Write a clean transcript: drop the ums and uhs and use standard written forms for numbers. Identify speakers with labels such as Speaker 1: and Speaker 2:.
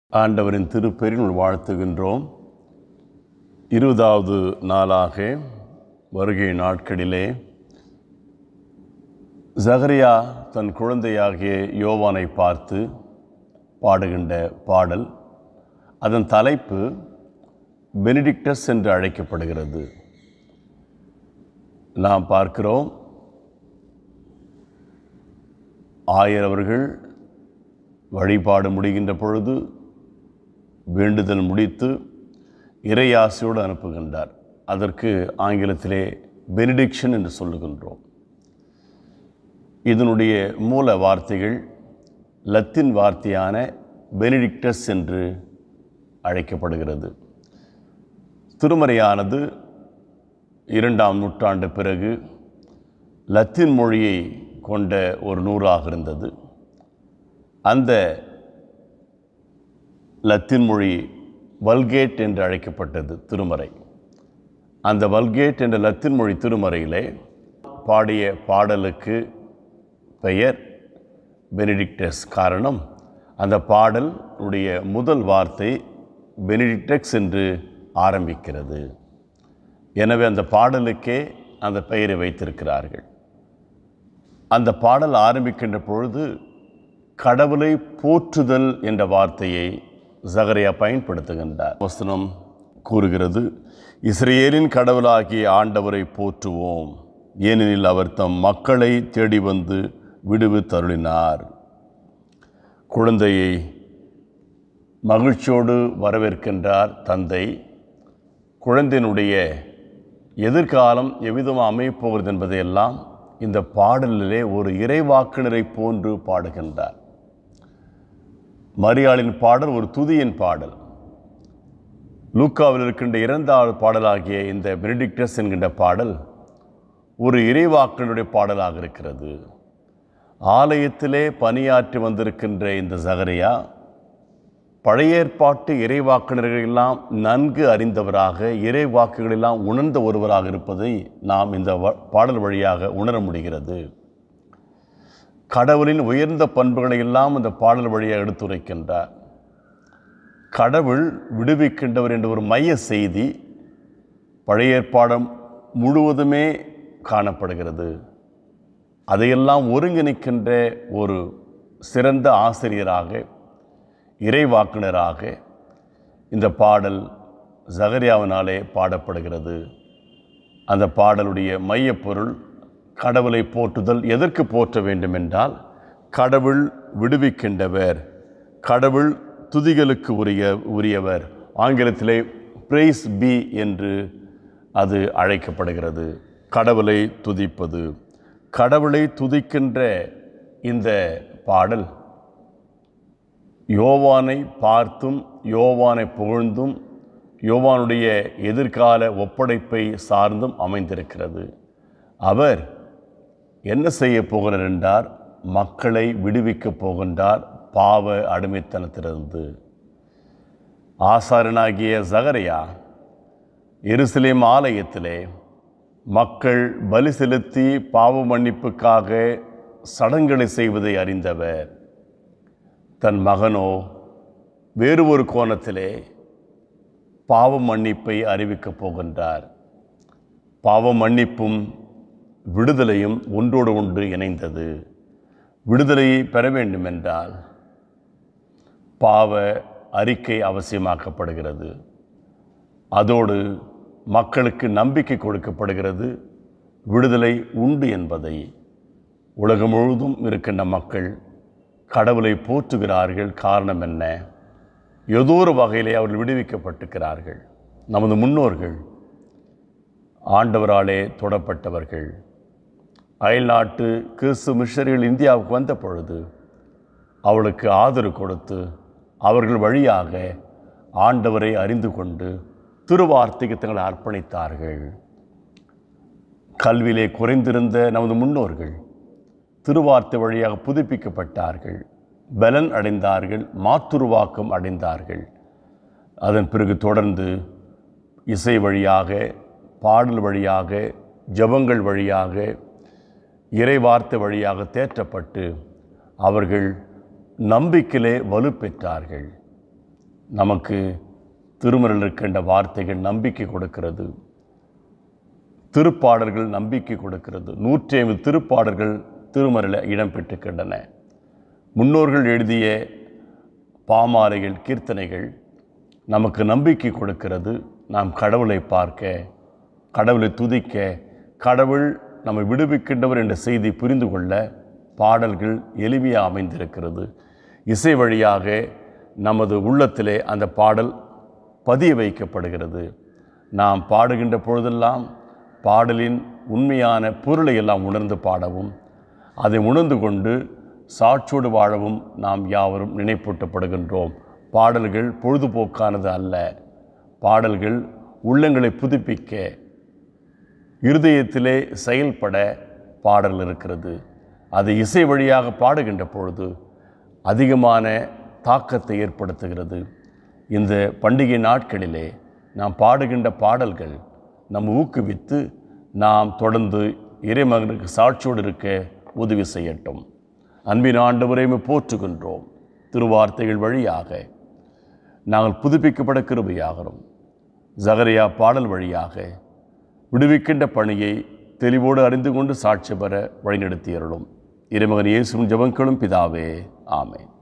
Speaker 1: ஆண்டவரின் திருப்பெயரில் வாழ்த்துகின்றோம். 20வது நாளாக வருகை நாட்களிலே சகரியா தன் குழந்தையாகிய யோவானை பார்த்து பாடுகின்ற பாடல், அதன் தலைப்பு பெனிடிக்டஸ் என்று அழைக்கப்படுகிறது. நாம் பார்க்கிறோம், ஆயர் அவர்கள் வழிபாடு முடிகின்ற பொழுது வேண்டுதல் முடித்து இறையாசையோடு அனுப்புகின்றார். அதற்கு ஆங்கிலத்திலே பெனிடிக்ஷன் என்று சொல்லுகின்றோம். இதனுடைய மூல வார்த்தைகள் லத்தீன் வார்த்தையான பெனிடிக்டஸ் என்று அழைக்கப்படுகிறது. திருமறையானது 2ஆம் நூற்றாண்டு பிறகு லத்தீன் மொழியை கொண்ட ஒரு நூலாக இருந்தது. அந்த லத்தீன் மொழி வல்கேட் என்று அழைக்கப்பட்டது திருமறை. அந்த வல்கேட் என்ற லத்தீன் மொழி திருமறையிலே பாடிய பாடலுக்கு பெயர் பெனிடிக்டஸ். காரணம், அந்த பாடலுடைய முதல் வார்த்தை பெனிடிக்டஸ் என்று ஆரம்பிக்கிறது. எனவே அந்த பாடலுக்கே அந்த பெயரை வைத்திருக்கிறார்கள். அந்த பாடல் ஆரம்பிக்கின்ற பொழுது கடவுளை போற்றுதல் என்ற வார்த்தையை சகரியா பயன்படுத்துகின்றார். வசனம் கூறுகிறது, இஸ்ரவேலின் கடவுளாகிய ஆண்டவரை போற்றுவோம், ஏனெனில் அவர் தம் மக்களை தேடி வந்து விடுவித்தருளினார். குழந்தையை மகிழ்ச்சியோடு வரவேற்கின்றார் தந்தை. குழந்தையினுடைய எதிர்காலம் எவ்விதமாக அமையப்போகிறது என்பதையெல்லாம் இந்த பாடலிலே ஒரு இறைவாக்கினரை போன்று பாடுகின்றார். மரியாளின் பாடல் ஒரு துதியின் பாடல். லூக்காவில் இருக்கின்ற 2வது பாடலாகிய இந்த பெனிடிக்டஸ் என்கின்ற பாடல் ஒரு இறைவாக்கினருடைய பாடலாக இருக்கிறது. ஆலயத்திலே பணியாற்றி வந்திருக்கின்ற இந்த சகரியா பழைய ஏற்பாட்டு இறைவாக்கினர்களெல்லாம் நன்கு அறிந்தவராக, இறைவாக்குகளெல்லாம் உணர்ந்த ஒருவராக இருப்பதை நாம் இந்த பாடல் வழியாக உணர முடிகிறது. கடவுளின் உயர்ந்த பண்புகளை எல்லாம் இந்த பாடல் வழியாக எடுத்துரைக்கின்றார். கடவுள் விடுவிக்கின்றவர் என்ற ஒரு மைய செய்தி பழைய ஏற்பாடம் முழுவதுமே காணப்படுகிறது. அதையெல்லாம் ஒருங்கிணைக்கின்ற ஒரு சிறந்த ஆசிரியராக, இறைவாக்கினராக இந்த பாடல் சகரியாவினாலே பாடப்படுகிறது. அந்த பாடலுடைய மையப்பொருள் கடவுளை போற்றுதல். எதற்கு போற்ற வேண்டும் என்றால், கடவுள் விடுவிக்கின்றவர், கடவுள் துதிகளுக்கு உரியவர். ஆங்கிலத்திலே பிரைஸ் பி என்று அது அழைக்கப்படுகிறது. கடவுளை துதிப்பது, கடவுளை துதிக்கின்ற இந்த பாடல் யோவானை பார்த்தும் யோவானை புகழ்ந்தும் யோவானுடைய எதிர்கால ஒப்படைப்பை சார்ந்தும் அமைந்திருக்கிறது. அவர் என்ன செய்ய போகிறார் என்றார், மக்களை விடுவிக்கப் போகின்றார் பாவ அடிமைத்தனத்திலிருந்து. ஆசாரியனாகிய சகரியா எருசலேம் ஆலயத்திலே மக்கள் பலி செலுத்தி பாவ மன்னிப்புக்காக சடங்குகளை செய்வதை அறிந்தவர். தன் மகனோ வேறு ஒரு கோணத்திலே பாவ மன்னிப்பை அறிவிக்கப் போகின்றார். பாவ மன்னிப்பும் விடுதலையும் ஒன்றோடு ஒன்று இணைந்தது. விடுதலையை பெற வேண்டுமென்றால் பாவ அறிக்கை அவசியமாக்கப்படுகிறது. அதோடு மக்களுக்கு நம்பிக்கை கொடுக்கப்படுகிறது, விடுதலை உண்டு என்பதை. உலகம் முழுவதும் இருக்கின்ற மக்கள் கடவுளை போற்றுகிறார்கள். காரணம் என்ன? ஏதோ ஒரு வகையிலே அவர்கள் விடுவிக்கப்பட்டிருக்கிறார்கள். நமது முன்னோர்கள் ஆண்டவராலே தொடப்பட்டவர்கள். அயல்நாட்டு கிறிஸ்து மிஷனரிகள் இந்தியாவுக்கு வந்த பொழுது அவளுக்கு ஆதரவு கொடுத்து அவர்கள் வழியாக ஆண்டவரை அறிந்து கொண்டு திருவார்த்தைக்கு தங்களை அர்ப்பணித்தார்கள். கல்வியிலே குறைந்திருந்த நமது முன்னோர்கள் திருவார்த்தை வழியாக புதுப்பிக்கப்பட்டார்கள், பலன் அடைந்தார்கள், மாற்றுருவாக்கம் அடைந்தார்கள். அதன் பிறகு தொடர்ந்து இசை வழியாக, பாடல் வழியாக, ஜெபங்கள் வழியாக, இறைவார்த்தை வழியாக தேற்றப்பட்டு அவர்கள் நம்பிக்கையிலே வலுப்பெற்றார்கள். நமக்கு திருமறையில் இருக்கின்ற வார்த்தைகள் நம்பிக்கை கொடுக்கிறது. திருப்பாடல்கள் நம்பிக்கை கொடுக்கிறது. 150 திருப்பாடல்கள் திருமறையில் இடம்பெற்றிருக்கின்றன. முன்னோர்கள் எழுதிய பாமாலைகள், கீர்த்தனைகள் நமக்கு நம்பிக்கை கொடுக்கிறது. நாம் கடவுளை பார்க்க, கடவுளை துதிக்க, கடவுள் நம்மை விடுவிக்கின்றவர் என்ற செய்தி புரிந்து கொள்ள பாடல்கள் எளிமையாக அமைந்திருக்கிறது. இசை வழியாக நமது உள்ளத்திலே அந்த பாடல் பதிய வைக்கப்படுகிறது. நாம் பாடுகின்ற பொழுதெல்லாம் பாடலின் உண்மையான பொருளை எல்லாம் உணர்ந்து பாடவும், அதை உணர்ந்து கொண்டு சாட்சியோடு வாழவும் நாம் யாவரும் நினைப்பூட்டப்படுகின்றோம். பாடல்கள் பொழுதுபோக்கானது அல்ல. பாடல்கள் உள்ளங்களை புதுப்பிக்க, இருதயத்திலே செயல்பட பாடல் இருக்கிறது. அது இசை வழியாக பாடுகின்ற பொழுது அதிகமான தாக்கத்தை ஏற்படுத்துகிறது. இந்த பண்டிகை நாட்களிலே நாம் பாடுகின்ற பாடல்கள் நம்ம ஊக்குவித்து நாம் தொடர்ந்து இறைமகனுக்கு சாட்சியோடு இருக்க உதவி செய்யட்டும். அன்பின் ஆண்டவரை போற்றுகின்றோம். திருவார்த்தைகள் வழியாக நாங்கள் புதுப்பிக்கப்பட கிருபையாகிறோம். சகரியா பாடல் வழியாக விடுவிக்கின்ற பணியை தெளிவோடு அறிந்து கொண்டு சாட்சி பெற வழிநடத்தியருளும். இறைமகன் இயேசுவின் ஜெபங்களும் பிதாவே, ஆமென்.